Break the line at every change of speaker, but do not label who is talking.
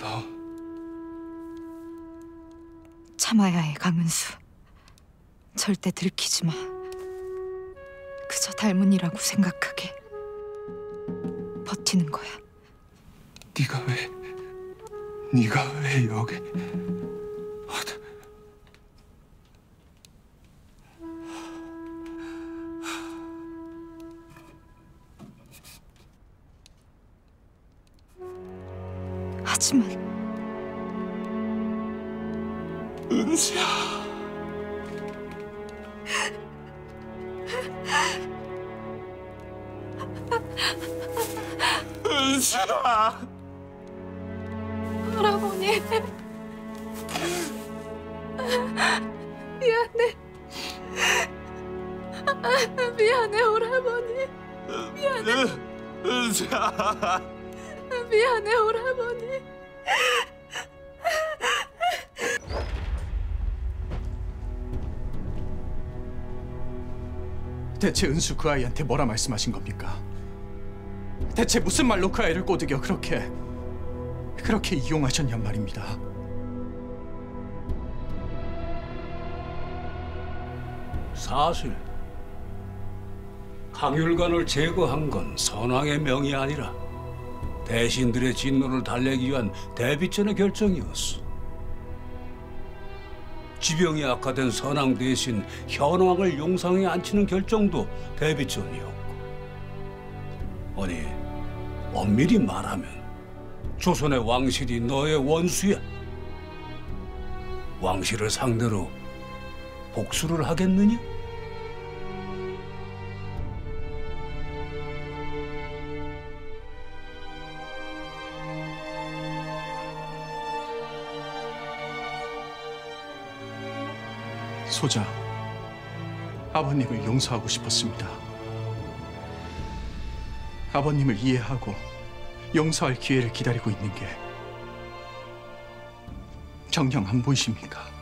너
참아야 해, 강은수. 절대 들키지 마. 그저 닮은이라고 생각하게. 버티는 거야.
네가 왜 여기?
하지만
은수야. 은수야.
할아버니. 미안해. 미안해, 오라버니. 미안해.
은수야.
미안해, 오라버니.
대체 은수 그 아이한테 뭐라 말씀하신 겁니까? 대체 무슨 말로 그 아이를 꼬드겨 그렇게 이용하셨냔 말입니다.
사실 강율관을 제거한 건 선왕의 명이 아니라 대신들의 진노를 달래기 위한 대비전의 결정이었어. 지병이 악화된 선왕 대신 현왕을 용상에 앉히는 결정도 대비전이었고, 아니 엄밀히 말하면 조선의 왕실이 너의 원수야. 왕실을 상대로 복수를 하겠느냐?
소자, 아버님을 용서하고 싶었습니다. 아버님을 이해하고 용서할 기회를 기다리고 있는 게 정녕 안 보이십니까?